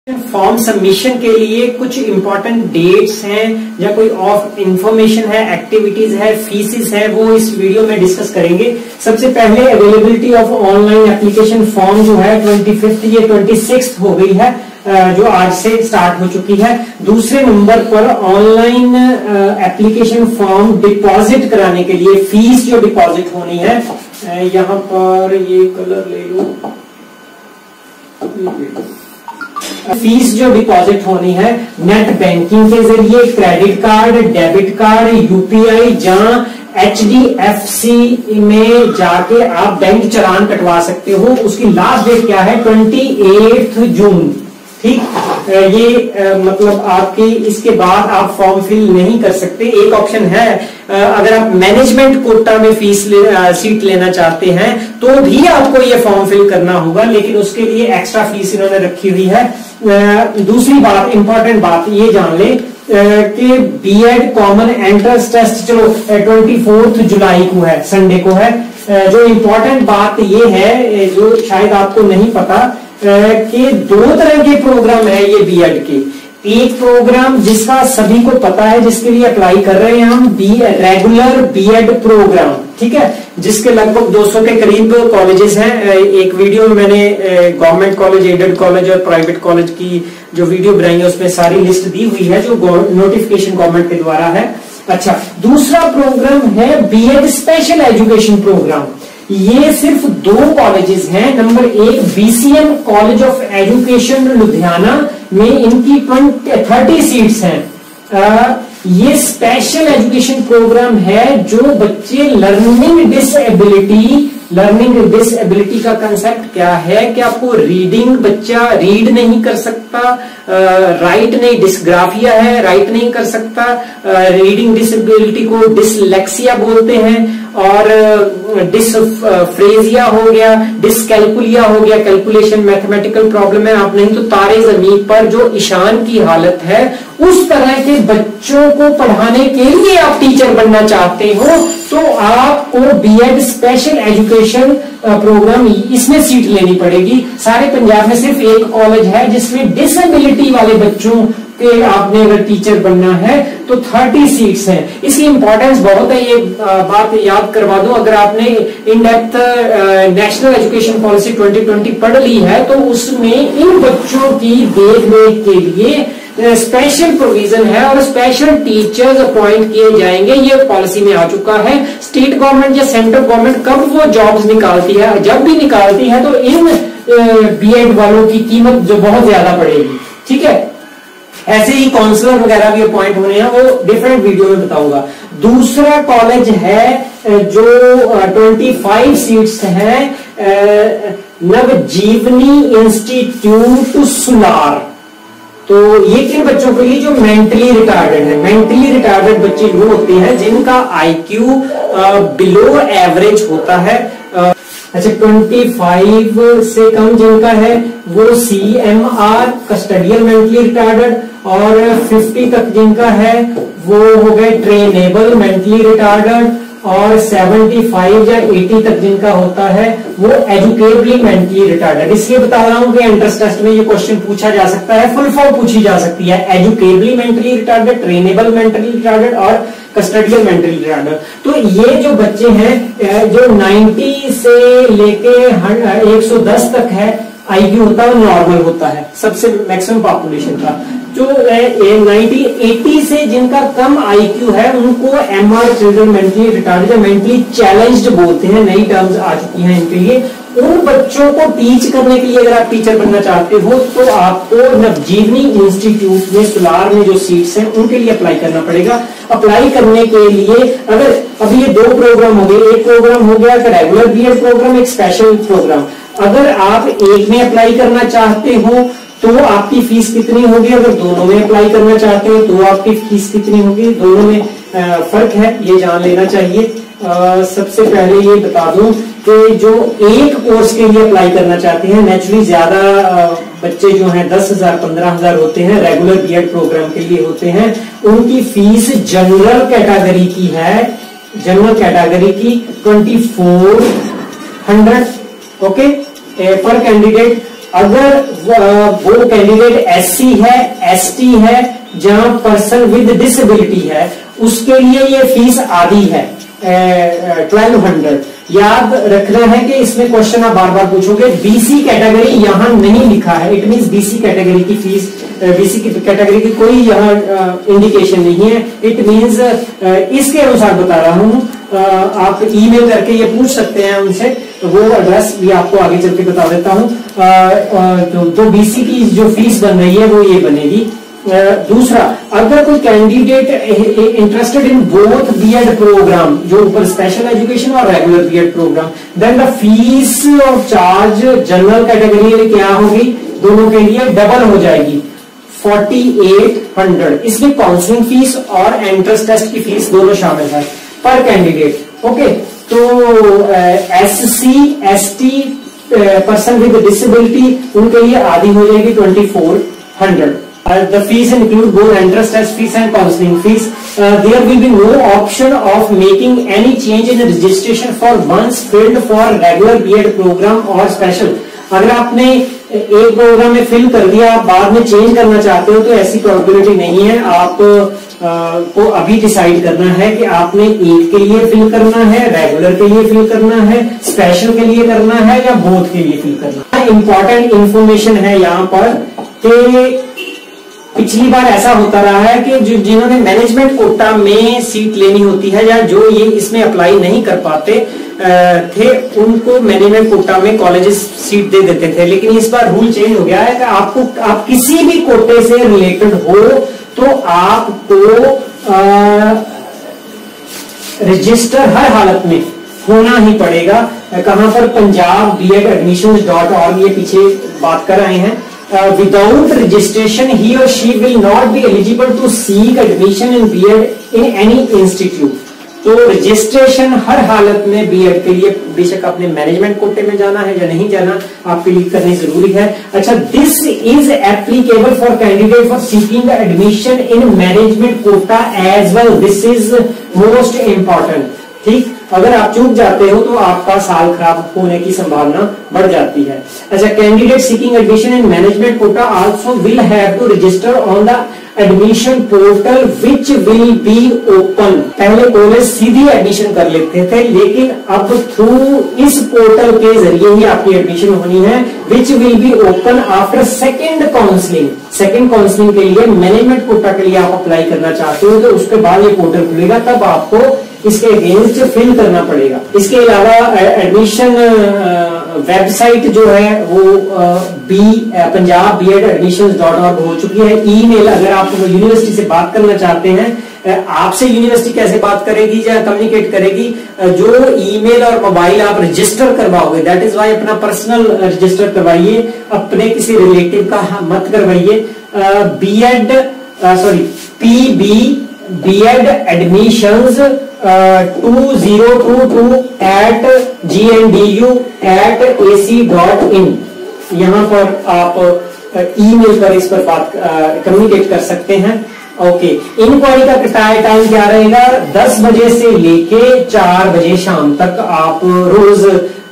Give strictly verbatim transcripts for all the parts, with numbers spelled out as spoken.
Form submission के लिए कुछ इंपॉर्टेंट डेट्स हैं या कोई ऑफ इंफॉर्मेशन है, एक्टिविटीज है, फीसिस है, वो इस वीडियो में डिस्कस करेंगे। सबसे पहले availability of online application form जो है ट्वेंटी फिफ्थ ये ट्वेंटी सिक्स हो गई है, जो आज से स्टार्ट हो चुकी है। दूसरे नंबर पर ऑनलाइन एप्लीकेशन फॉर्म डिपॉजिट कराने के लिए फीस जो डिपॉजिट होनी है, यहाँ पर ये कलर ले लो, फीस जो डिपॉजिट होनी है नेट बैंकिंग के जरिए, credit card, debit card, UPI, जहां एच डी एफ सी में जाके आप बैंक चालान कटवा सकते हो। उसकी लास्ट डेट क्या है? Twenty eight June. ठीक, ये आ, मतलब आपकी इसके बाद आप फॉर्म फिल नहीं कर सकते। एक ऑप्शन है, आ, अगर आप मैनेजमेंट कोटा में फीस ले, आ, सीट लेना चाहते हैं तो भी आपको ये फॉर्म फिल करना होगा, लेकिन उसके लिए एक्स्ट्रा फीस इन्होंने रखी हुई है। आ, दूसरी बात, इंपॉर्टेंट बात ये जान ले कि बीएड कॉमन एंट्रेंस टेस्ट चलो ट्वेंटी फोर्थ जुलाई को है, संडे को है। जो इंपॉर्टेंट बात ये है, जो शायद आपको नहीं पता, कि दो तरह के प्रोग्राम है ये बीएड के। एक प्रोग्राम जिसका सभी को पता है, जिसके लिए अप्लाई कर रहे हैं हम, बी रेगुलर बीएड प्रोग्राम, ठीक है, जिसके लगभग दो सौ के करीब कॉलेजेस हैं। एक वीडियो में मैंने गवर्नमेंट कॉलेज, एडेड कॉलेज और प्राइवेट कॉलेज की जो वीडियो बनाई है उसमें सारी लिस्ट दी हुई है जो नोटिफिकेशन गवर्नमेंट के द्वारा है। अच्छा, दूसरा प्रोग्राम है बीएड स्पेशल एजुकेशन प्रोग्राम। ये सिर्फ दो कॉलेजेस हैं। नंबर एक BCM college of education Ludhiana में इनकी थर्टी सीट्स हैं। आ, ये स्पेशल एजुकेशन प्रोग्राम है जो बच्चे लर्निंग डिसएबिलिटी, लर्निंग डिसएबिलिटी का कंसेप्ट क्या है कि आपको रीडिंग, बच्चा रीड नहीं कर सकता, राइट नहीं, डिस्ग्राफिया है, राइट नहीं कर सकता, रीडिंग डिसएबिलिटी को डिसलेक्सिया बोलते हैं, और डिसफ्रेजिया हो गया, डिसकैलकुलिया हो गया, कैलकुलेशन मैथमेटिकल प्रॉब्लम है, आप नहीं तो तारे जमीन पर जो ईशान की हालत है, उस तरह के बच्चों को पढ़ाने के लिए आप टीचर बनना चाहते हो तो आपको बीएड स्पेशल एजुकेशन प्रोग्राम इसमें सीट लेनी पड़ेगी। सारे पंजाब में सिर्फ एक कॉलेज है जिसमें डिसेबिलिटी वाले बच्चों के आपने अगर टीचर बनना है तो थर्टी सीट्स हैं। इसकी इंपॉर्टेंस बहुत है, ये बात याद करवा दूं। अगर आपने in depth national education policy twenty twenty पढ़ ली है तो उसमें इन बच्चों की देखरेख के लिए स्पेशल प्रोविजन है और स्पेशल टीचर्स अपॉइंट किए जाएंगे। ये पॉलिसी में आ चुका है। स्टेट गवर्नमेंट या सेंट्रल गवर्नमेंट कब वो जॉब्स निकालती है, जब भी निकालती है तो इन बीएड वालों की कीमत जो बहुत ज्यादा पड़ेगी। ठीक है, ऐसे ही काउंसलर वगैरह भी अपॉइंट होने हैं, वो डिफरेंट वीडियो में बताऊंगा। दूसरा कॉलेज है जो पच्चीस सीट्स हैं, नवजीवनी इंस्टीट्यूट सुलार। तो ये किन बच्चों के लिए? जो मेंटली रिटार्डेड है। मेंटली रिटार्डेड बच्चे वो होते हैं जिनका आईक्यू बिलो एवरेज होता है। अच्छा, पच्चीस से कम जिनका है वो सीएमआर, कस्टडियल मेंटली रिटार्डेड, और पचास तक जिनका है वो हो गए ट्रेनेबल मेंटली रिटार्डेड, और पचहत्तर या अस्सी तक जिनका होता है वो एजुकेबली मेंटली रिटार्डेड। इसलिए बता रहा हूं कि एंट्रेंस टेस्ट में ये क्वेश्चन पूछा जा सकता है, फुल फॉर्म पूछी जा सकती है, educably mentally retarded, trainable mentally retarded और कस्टडियल मेंटली रिटार्डेड। तो ये जो बच्चे हैं जो नब्बे से लेके एक सौ दस तक है आईक्यू होता है, नॉर्मल होता है सबसे मैक्सिमम पॉपुलेशन का। जो नाइनटी एटी से जिनका कम आईक्यू है उनको एमआर चिल्ड्रन मेंटली रिटार्डेड या मेंटली चैलेंज्ड बोलते हैं, नई टर्म्स आ चुकी हैं इनके लिए। उन बच्चों को टीच करने के लिए अगर आप टीचर बनना चाहते हो तो आपको नवजीवनी इंस्टीट्यूट में सुलार में जो सीट्स हैं उनके लिए अप्लाई करना पड़ेगा। अप्लाई करने के लिए अगर अभी ये दो प्रोग्राम हो गए, एक प्रोग्राम हो गया रेगुलर बीएड प्रोग्राम, एक स्पेशल प्रोग्राम। अगर आप एक में अप्लाई करना चाहते हो तो आपकी फीस कितनी होगी, अगर दोनों में अप्लाई करना चाहते हो तो आपकी फीस कितनी होगी, दोनों में आ, फर्क है, ये जान लेना चाहिए। आ, सबसे पहले ये बता दूं कि जो एक कोर्स के लिए अप्लाई करना चाहते हैं, नेचुरली ज्यादा बच्चे जो हैं दस हजार पंद्रह हजार होते हैं, रेगुलर बीएड प्रोग्राम के लिए होते हैं, उनकी फीस जनरल कैटेगरी की है, जनरल कैटेगरी की ट्वेंटी फोर हंड्रेड ओके पर कैंडिडेट। अगर वो कैंडिडेट एससी है, एसटी है, जहां पर्सन विद डिसेबिलिटी है, उसके लिए ये फीस आधी है ट्वेल्व हंड्रेड। याद रखना है कि इसमें क्वेश्चन आप बार बार पूछोगे। बीसी कैटेगरी यहां नहीं लिखा है, इट मींस बीसी कैटेगरी की फीस, बीसी की कैटेगरी की कोई यहां इंडिकेशन नहीं है। इट मींस इसके अनुसार बता रहा हूं, आप ईमेल करके ये पूछ सकते हैं उनसे, तो वो एड्रेस भी आपको आगे चल के बता देता हूं। तो, तो बीसी की जो फीस बन रही है वो ये बनेगी। दूसरा, अगर कोई candidate interested in both B Ed programme, जो ऊपर स्पेशल एजुकेशन और regular B Ed programme, then the fees of charge general category क्या होगी, दोनों के लिए डबल हो जाएगी, फोर्टी एट हंड्रेड। इसमें काउंसलिंग फीस और एंट्रेंस टेस्ट की फीस दोनों शामिल है पर कैंडिडेट। ओके, तो S C S T person with disability, उनके लिए आधी हो जाएगी twenty four hundred. Uh, the fees include both entrance test fees and counseling fees. Uh, there will be no option of making any change in the registration for once filled for regular B Ed program or special. अगर आपने एक programme में fill कर दिया, आप बाद में change करना चाहते हो, तो ऐसी प्रोबेबिलिटी नहीं है। आप uh, को अभी डिसाइड करना है कि आपने एक के लिए फिल करना है, रेगुलर के लिए फिल करना है, स्पेशल के लिए करना है, या बोथ के लिए फिल करना है। इंपॉर्टेंट इंफॉर्मेशन है यहाँ पर कि पिछली बार ऐसा होता रहा है कि जो जिन्होंने मैनेजमेंट कोटा में सीट लेनी होती है, या जो ये इसमें अप्लाई नहीं कर पाते थे, उनको मैनेजमेंट कोटा में कॉलेजेस सीट दे देते थे। लेकिन इस बार रूल चेंज हो गया है कि आपको, आप किसी भी कोटे से रिलेटेड हो तो आपको रजिस्टर हर हालत में होना ही पड़ेगा। कहां पर, Punjab B Ed admission dot org, ये पीछे बात कर रहे हैं। Uh, without registration he or she will not be eligible to seek admission in B Ed in any institute. तो रजिस्ट्रेशन हर हालत में बीएड के लिए, बेशक आपने मैनेजमेंट कोटे में जाना है या नहीं जाना, आपके लिए करनी जरूरी है। अच्छा, this is applicable for candidate for seeking admission in management quota as well, this is most important. ठीक, अगर आप चूक जाते हो तो आपका साल खराब होने की संभावना बढ़ जाती है। अच्छा, candidate seeking admission in management quota also will have to register on the admission portal which will be open. पहले कॉलेज सीधी एडमिशन कर लेते थे, लेकिन अब थ्रू इस पोर्टल के जरिए ही आपकी एडमिशन होनी है, which will be open after second counselling. Second counselling के लिए, मैनेजमेंट कोटा के लिए आप अप्लाई करना चाहते हो, तो उसके बाद ये पोर्टल खुलेगा, तब आपको इसके अगेंस्ट फिल करना पड़ेगा। इसके अलावा एडमिशन वेबसाइट जो है वो B Punjab B Ed admission dot org हो चुकी है। ईमेल, अगर आप यूनिवर्सिटी से बात करना चाहते हैं, आपसे यूनिवर्सिटी कैसे बात करेगी या कम्युनिकेट करेगी, जो ईमेल और मोबाइल आप रजिस्टर करवाओगे, दैट इज वाई अपना पर्सनल रजिस्टर करवाइए, अपने किसी रिलेटिव का मत करवाइए। B Ed sorry P B B Ed admissions two zero two two at G N D U at A C dot in, यहाँ पर आप ईमेल पर इस पर बात कम्युनिकेट कर सकते हैं। ओके, इंक्वायरी का टाइम क्या रहेगा, दस बजे से लेके चार बजे शाम तक आप रोज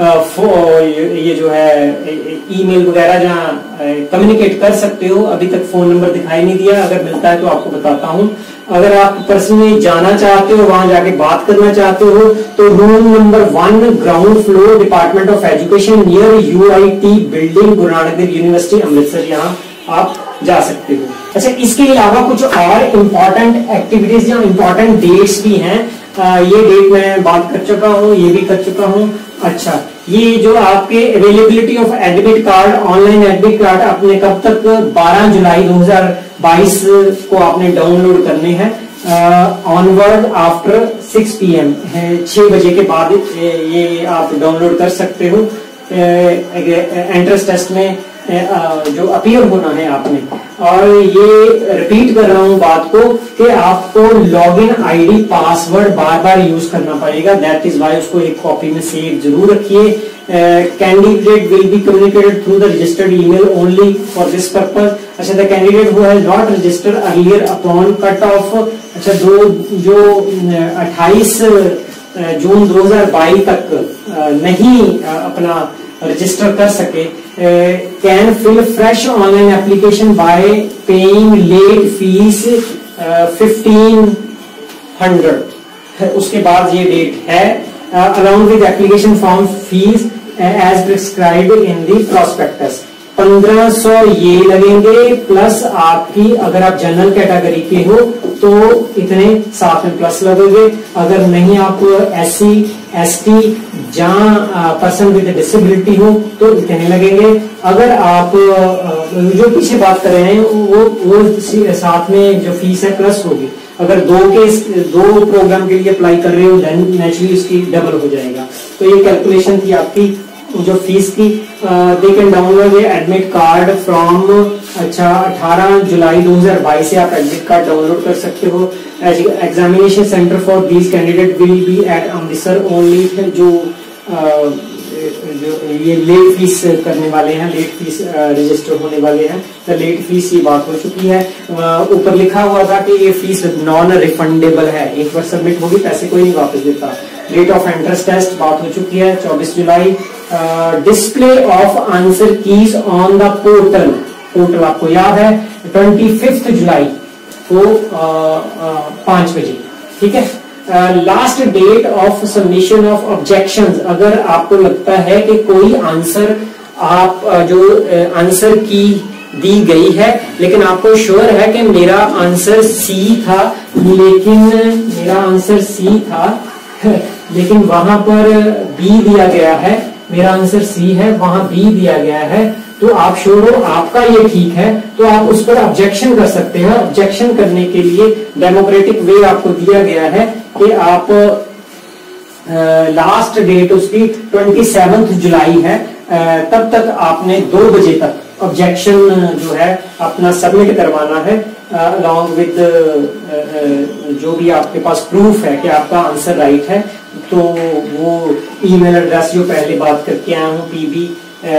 ये जो है ईमेल वगैरह जहाँ कम्युनिकेट कर सकते हो। अभी तक फोन नंबर दिखाई नहीं दिया, अगर मिलता है तो आपको बताता हूँ। अगर आप पर्सनली जाना चाहते हो, वहां जाके बात करना चाहते हो, तो room number one, ground floor, department of education, near U I T building, Guru Nanak Dev university Amritsar, यहाँ आप जा सकते हो। अच्छा, इसके अलावा कुछ और इम्पोर्टेंट एक्टिविटीज या इम्पोर्टेंट डेट्स भी हैं। आ, ये डेट मैं बात कर चुका हूँ, ये भी कर चुका हूँ। अच्छा, ये जो आपके availability of admit card, online admit card आपने कब तक, बारह जुलाई दो हज़ार बाईस को आपने डाउनलोड करने हैं। Onward after six P M, छह बजे के बाद ये आप डाउनलोड कर सकते हो। एंट्रेंस टेस्ट में जो अपीयर होना है आपने, और ये रिपीट कर रहा हूं बात को कि आपको लॉगिन आईडी पासवर्ड बार बार यूज करना पड़ेगा, दैट इज वाई उसको एक कॉपी में सेव जरूर रखिए। Candidate will be communicated through the registered email only for this purpose. अच्छा, the candidate who has not registered earlier upon cut off, अच्छा दो जो अट्ठाईस जून दो हज़ार बाईस तक नहीं अपना रजिस्टर कर सके, can fill fresh online application by paying late fees fifteen hundred. उसके बाद ये डेट है, allowing with application form fees as prescribed in the prospectus. पंद्रह सौ ये लगेंगे प्लस आपकी, अगर आप जनरल कैटेगरी के हो तो इतने साथ में प्लस लगेंगे, अगर नहीं आप एस सी एस टी जहां पर्सन विद डिसेबिलिटी हो तो इतने लगेंगे। अगर आप जो पीछे बात कर रहे हैं वो वो साथ में जो फीस है प्लस होगी। अगर दो के दो प्रोग्राम के लिए अप्लाई कर रहे हो देन नेचुरली उसकी डबल हो जाएगा। तो ये कैलकुलेशन थी आपकी जो फीस की। They can download admit card from, अच्छा अठारह जुलाई दो हज़ार बाईस से आप एडमिट कार्ड डाउनलोड कर सकते हो। Examination centre for these candidate will be at Amritsar only. जो uh, जो ये लेट फीस करने वाले हैं, लेट फीस रजिस्टर होने वाले हैं, तो लेट फीस की बात हो चुकी है। ऊपर लिखा हुआ था कि ये फीस नॉन रिफंडेबल है, एक बार सबमिट होगी पैसे कोई नहीं वापस देता। डेट ऑफ एंट्रेंस टेस्ट बात हो चुकी है चौबीस जुलाई। Display of answer keys on the portal, portal आपको याद है ट्वेंटी फिफ्थ जुलाई को पांच बजे, ठीक है। Last date of submission of objections, अगर आपको लगता है कि कोई आंसर आप uh, जो आंसर uh, की दी गई है लेकिन आपको श्योर है कि मेरा आंसर सी था, लेकिन मेरा आंसर सी था लेकिन वहां पर बी दिया गया है, मेरा आंसर सी है वहां बी दिया गया है, तो आप श्योर हो आपका ये ठीक है तो आप उस पर ऑब्जेक्शन कर सकते हैं। ऑब्जेक्शन करने के लिए डेमोक्रेटिक वे आपको दिया गया है कि आप लास्ट डेट उसकी ट्वेंटी सेवन्थ जुलाई है, आ, तब तक आपने दो बजे तक ऑब्जेक्शन जो है अपना सबमिट करवाना है अलॉन्ग विद जो भी आपके पास प्रूफ है कि आपका आंसर राइट है। तो वो ईमेल एड्रेस जो पहले बात करके आया हूँ P B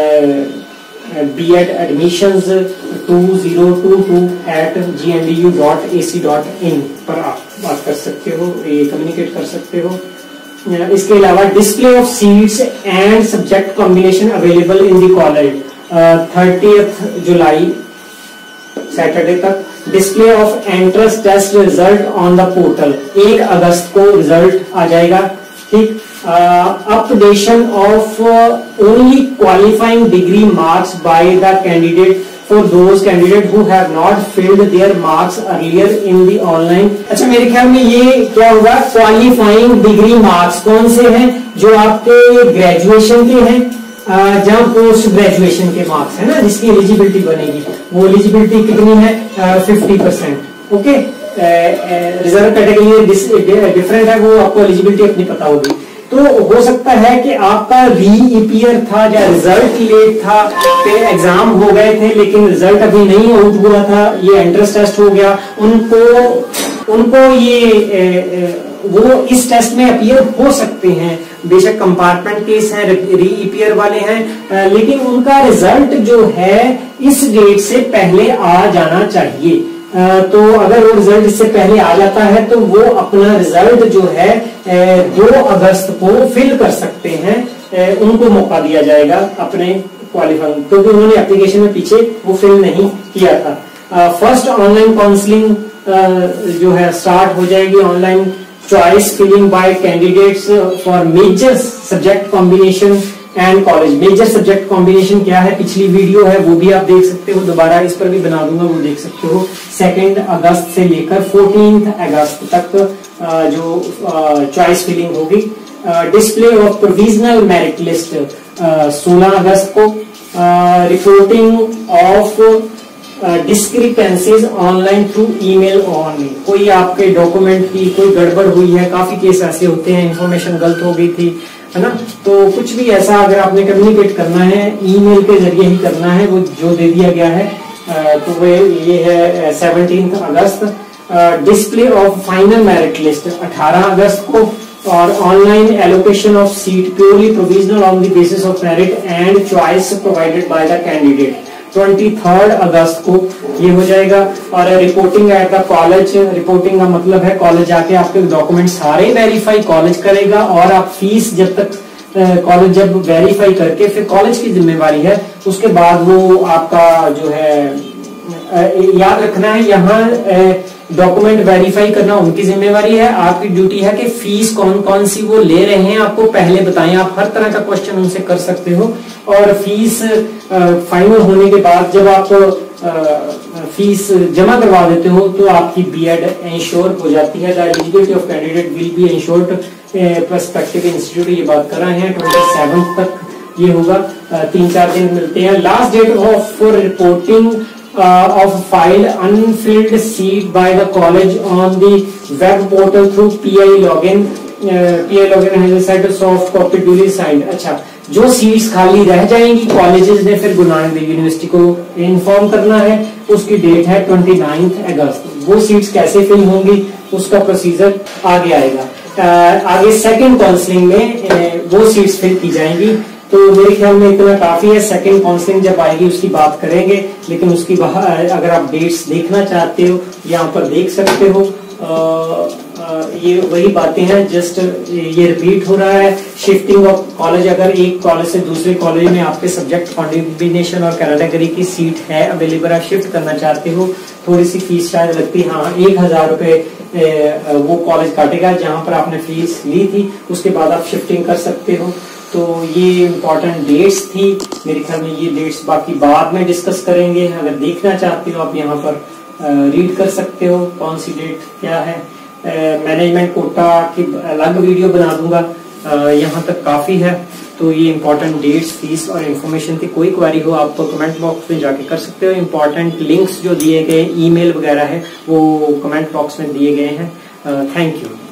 B Ed admission two zero two two at G N D U dot A C dot in पर आप बात कर सकते हो, ये कम्युनिकेट कर सकते हो। इसके अलावा display of seats and subject combination available in the college thirtieth July Saturday तक। Display of entrance test result on the portal, एक अगस्त को रिजल्ट आ जाएगा, ठीक। Updation of only qualifying degree marks by the candidate for those candidate who have not filled their marks earlier in the online. अच्छा मेरे ख्याल में ये क्या होगा, क्वालिफाइंग डिग्री मार्क्स कौन से हैं, जो आपके ग्रेजुएशन के हैं, जहां पोस्ट ग्रेजुएशन के मार्क्स है ना, जिसकी एलिजिबिलिटी बनेगी, वो एलिजिबिलिटी कितनी है fifty percent. Okay, reserve category different है, वो आपको एलिजिबिलिटी अपनी पता होगी। तो हो सकता है कि आपका री ईपीयर था या रिजल्ट लेट था, फिर एग्जाम हो गए थे लेकिन रिजल्ट अभी नहीं आउट हुआ था, ये एंट्रेंस टेस्ट हो गया, उनको उनको ये ए, ए, वो इस टेस्ट में अपीयर हो सकते हैं। बेशक कंपार्टमेंट केस है, री ईपीयर वाले हैं, लेकिन उनका रिजल्ट जो है इस डेट से पहले आ जाना चाहिए। तो अगर वो रिजल्ट इससे पहले आ जाता है तो वो अपना रिजल्ट जो है दो अगस्त को फिल कर सकते हैं, उनको मौका दिया जाएगा अपने क्वालिफाइंग, क्योंकि उन्होंने एप्लीकेशन में पीछे वो फिल नहीं किया था। फर्स्ट ऑनलाइन काउंसलिंग जो है स्टार्ट हो जाएगी, online choice filling by candidates for major subject combination and college. Major subject combination क्या है, पिछली वीडियो है वो भी आप देख सकते हो, दोबारा इस पर भी बना दूंगा, वो देख सकते हो। सेकेंड अगस्त से लेकर फोर्टीन अगस्त तक जो चॉइस फिलिंग होगी। Display of provisional merit list सोलह अगस्त को। Reporting of discrepancies online through email only, कोई आपके डॉक्यूमेंट की कोई गड़बड़ हुई है, काफी केस ऐसे होते हैं, इंफॉर्मेशन गलत हो गई थी, है ना, तो कुछ भी ऐसा अगर आपने कम्युनिकेट करना है ईमेल के जरिए ही करना है, वो जो दे दिया गया है, तो वे ये है सेवनटीन अगस्त। Display of final merit list अठारह अगस्त को, और online allocation of seat purely provisional on the basis of merit and choice provided by the candidate twenty third अगस्त को ये हो जाएगा। और reporting at the college, reporting का मतलब है कॉलेज जाके आपके डॉक्यूमेंट सारे वेरीफाई कॉलेज करेगा, और आप फीस जब तक कॉलेज जब वेरीफाई करके फिर कॉलेज की जिम्मेवारी है, उसके बाद वो आपका जो है याद रखना है यहाँ डॉक्यूमेंट वेरीफाई करना उनकी जिम्मेवारी है। आपकी ड्यूटी है कि फीस कौन कौन सी वो ले रहे हैं आपको पहले बताएं। आप हर तरह का क्वेश्चन उनसे कर सकते हो और फीस फाइनल होने के बाद जब आप फीस जमा करवा देते हो तो आपकी बीएड इंश्योर हो जाती है। The eligibility of candidate will be ensured perspective institute ये बात कर रहे हैं ट्वेंटी सेवन तक ये होगा। तीन चार दिन मिलते हैं। Last date of for reporting of file unfilled seat by the college on the web portal through P I login. uh, P I login has a set of soft copy duly signed। अच्छा, जो seats खाली रह जाएंगी colleges ने फिर Guru Nanak Dev university को inform करना है। उसकी डेट है उनतीस अगस्त। वो सीट्स कैसे फिल होंगी उसका प्रोसीजर आगे आएगा। uh, आगे सेकंड काउंसलिंग में uh, वो सीट्स फिल की जाएंगी। तो मेरे ख्याल में इतना काफी है। सेकंड काउंसलिंग जब आएगी उसकी बात करेंगे, लेकिन उसकी अगर आप डेट्स देखना चाहते हो यहाँ पर देख सकते हो। आ, आ, ये वही बातें हैं, जस्ट ये रिपीट हो रहा है। शिफ्टिंग ऑफ कॉलेज, अगर एक कॉलेज से दूसरे कॉलेज में आपके सब्जेक्ट कॉम्बिनेशन और कैटेगरी की सीट है अवेलेबल, आप शिफ्ट करना चाहते हो, थोड़ी सी फीस शायद लगती है। हाँ, एक हजार रुपए वो कॉलेज काटेगा जहां पर आपने फीस ली थी, उसके बाद आप शिफ्टिंग कर सकते हो। तो ये इम्पोर्टेंट डेट्स थी मेरे ख्याल में। ये डेट्स बाकी बाद में डिस्कस करेंगे। अगर देखना चाहते हो आप यहाँ पर रीड कर सकते हो कौन सी डेट क्या है। मैनेजमेंट कोटा की अलग वीडियो बना दूंगा, यहाँ तक काफी है। तो ये इंपॉर्टेंट डेट्स, फीस और इन्फॉर्मेशन थी। कोई क्वेरी हो आप कमेंट बॉक्स में जाके कर सकते हो। इंपॉर्टेंट लिंक्स जो दिए गए ईमेल वगैरह है वो कमेंट बॉक्स में दिए गए हैं। Thank you.